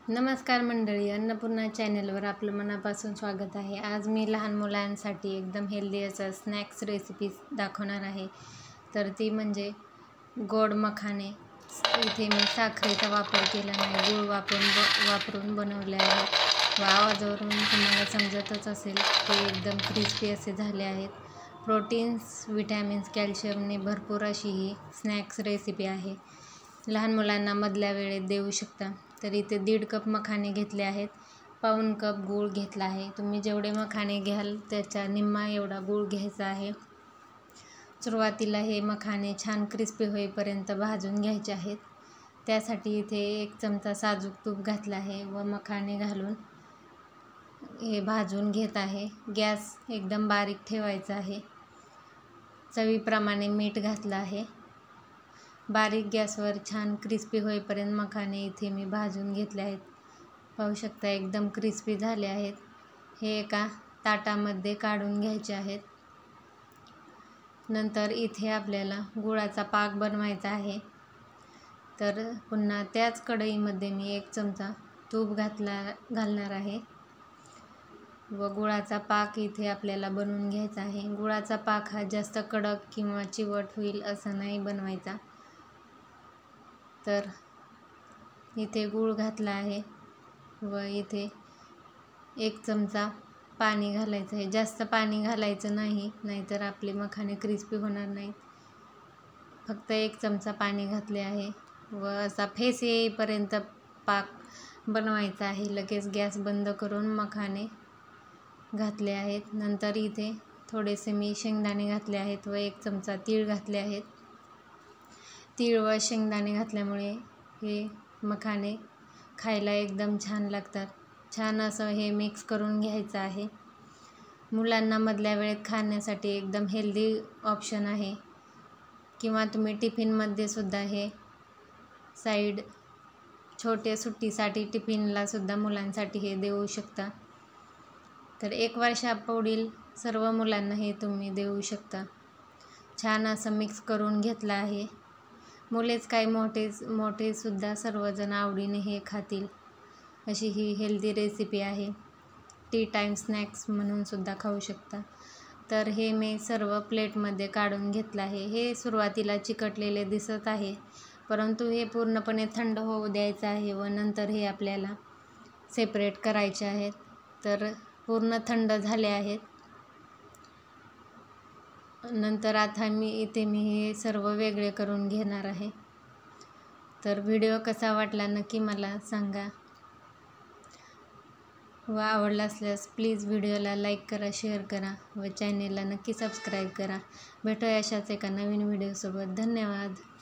नमस्कार मंडळी, अन्नपूर्णा चॅनलवर आपलं मनापासून स्वागत आहे। आज मी लहान मुलांसाठी एकदम हेल्दी असं स्नॅक्स रेसिपी दाखवणार आहे। तर ती म्हणजे गोड मखाने। इथे मी साखरेचा वापर केला नाही, गूळ वापरून बनवले आहे व आवाजावरून तुम्हाला समजतच असेल ते एकदम क्रिस्पी असे झाले आहेत। प्रोटीन्स, विटॅमिन्स, कॅल्शियमने भरपूर अशी ही स्नॅक्स रेसिपी आहे। लहान मुलांना मधल्या वेळेत देऊ शकता। तर इथे 1.5 कप मखाने घेतले आहेत, पाऊण कप गूळ घेतला आहे। तुम्ही जेवढे मखाने घ्याल त्याच्या निम्मा एवढा गूळ घ्यायचा आहे। सुरुवातीला हे मखाने छान क्रिस्पी होईपर्यंत भाजून घ्यायचे आहेत। त्यासाठी इथे 1 चमचा साजूक तूप घातला आहे व मखाने घालून हे भाजून घेत आहे। गॅस एकदम बारीक ठेवायचा आहे। चवीप्रमाणे मीठ घातलं आहे। बारीक गॅसवर छान क्रिस्पी होईपर्यंत मखाने इथे मी भाजून घेतले आहेत। पाहू शकता एकदम क्रिस्पी झाले आहेत। हे एका ताटामध्ये काढून घ्यायचे आहेत। नंतर इथे आपल्याला गुळाचा पाक बनवायचा आहे। तर पुन्हा त्याच कढईमध्ये मी 1 चमचा तूप घालणार आहे व गुळाचा पाक इथे आपल्याला बनवून घ्यायचा आहे। गुळाचा पाक हा जास्त कडक किंवा चिवट होईल असं नाही बनवायचा। तर इथे गूळ घातला आहे व इथे 1 चमचा पाणी घालायचं आहे। जास्त पाणी घालायचं नाही, नाहीतर आपले मखाने क्रिस्पी होणार नाहीत। फक्त 1 चमचा पाणी घातले आहे व असा फेस येईपर्यंत पाक बनवायचा आहे। लगेच गॅस बंद करून मखाने घातले आहेत। नंतर इथे थोडेसे मी शेंगदाणे घातले आहेत व 1 चमचा तीळ घातले आहेत। तीळ व शेंगदाणे घातल्यामुळे हे मखाने खायला एकदम छान लागतात। छान असं हे मिक्स करून घ्यायचं आहे। मुलांना मधल्या वेळेत खाण्यासाठी एकदम हेल्दी ऑप्शन आहे किंवा तुम्ही टिफिनमध्ये सुद्धा हे साईड छोटे सुट्टीसाठी टिफिनला सुद्धा मुलांसाठी हे देऊ शकता। तर 1 वर्षापुढील सर्व मुलांना हे तुम्ही देऊ शकता। छान असं मिक्स करून घेतलं आहे। मुलेच काय मोठे सुद्धा सर्वजण आवडीने हे खातील अशी ही हेल्दी रेसिपी आहे। टी टाईम स्नॅक्स म्हणून सुद्धा खाऊ शकता। तर हे मी सर्व प्लेटमध्ये काढून घेतलं आहे। हे सुरुवातीला चिकटलेले दिसत आहे, परंतु हे पूर्णपणे थंड होऊ द्यायचं आहे व नंतर हे आपल्याला सेपरेट करायचे आहेत। तर पूर्ण थंड झाले आहेत। नंतर आता मी हे सर्व वेगळे करून घेणार आहे। तर व्हिडिओ कसा वाटला नक्की मला सांगा व आवडला असल्यास प्लीज व्हिडिओला लाईक करा, शेअर करा व चॅनेलला नक्की सबस्क्राईब करा। भेटूया अशाच एका नवीन व्हिडिओसोबत। धन्यवाद।